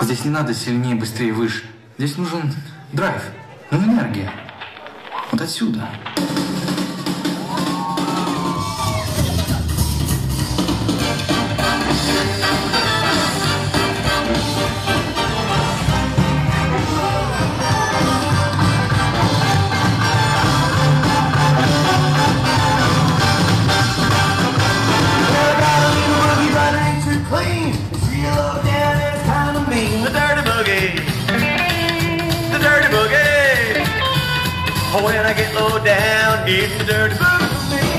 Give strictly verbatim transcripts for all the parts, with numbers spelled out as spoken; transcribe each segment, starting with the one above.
здесь не надо сильнее, быстрее, выше. Здесь нужен драйв, ну, энергия. Вот отсюда. When I get low down, it's the dirty boogie for me.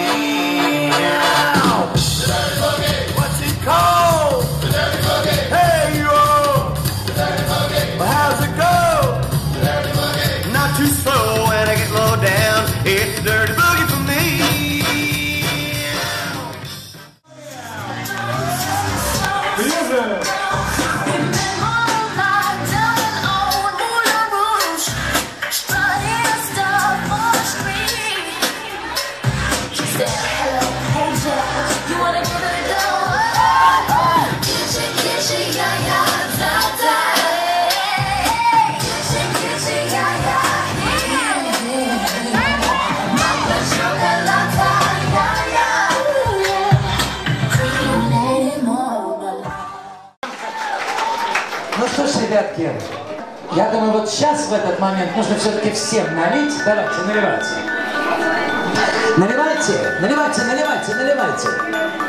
Now, the dirty boogie. What's it called? The dirty boogie. Hey, you all. The dirty boogie. Well, how's it go? The dirty boogie. Not too slow when I get low down, it's the dirty boogie for me. Ну что ж, ребятки, я думаю, вот сейчас в этот момент нужно все-таки всем налить. Давайте, наливайте. Наливайте, наливайте, наливайте, наливайте.